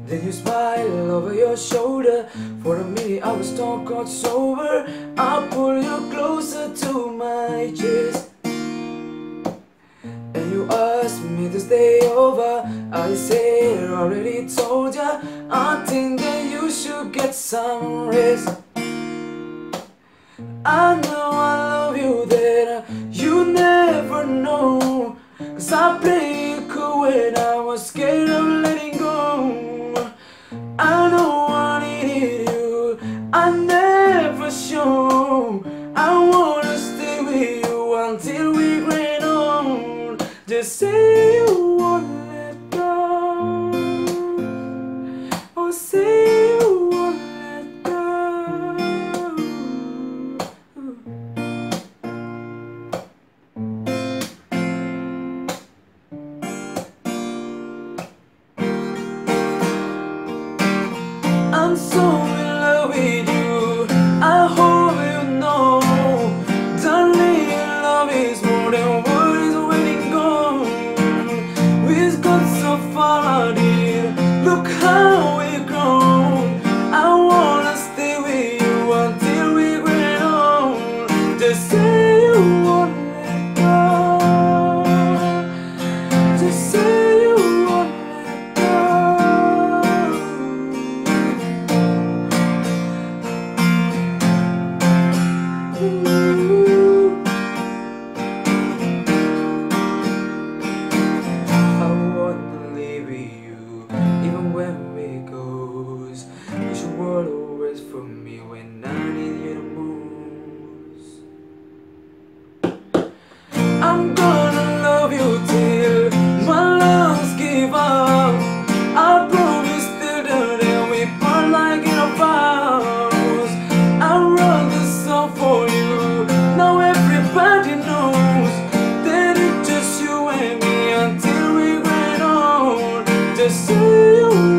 Then you smile over your shoulder. For a minute I was stone cold sober. I pull you closer to my chest, and you asked me to stay over. I said, already told ya, I think that you should get some rest. I know I love you, that you never know, 'cause I played it cool when I was scared of letting go. I know I needed you, I never show. I wanna stay with you until we grand on. Just say you won't let go, or say you won't let go. I'm so in love with you, I hope you know. Darling, love is more than words when it goes. We've gone so far, dear, look how we've grown. I wanna stay with you until we grow old. Just say you won't let go, just say you won't let go. I wanna live with you, even when we goes. 'Cause you were always for me when I need you the most. I'm gonna love you till my lungs give up. I promise till the day we burn like in a vows. I wrote this song for you, now everybody knows that it's just you and me until we get on. Just say you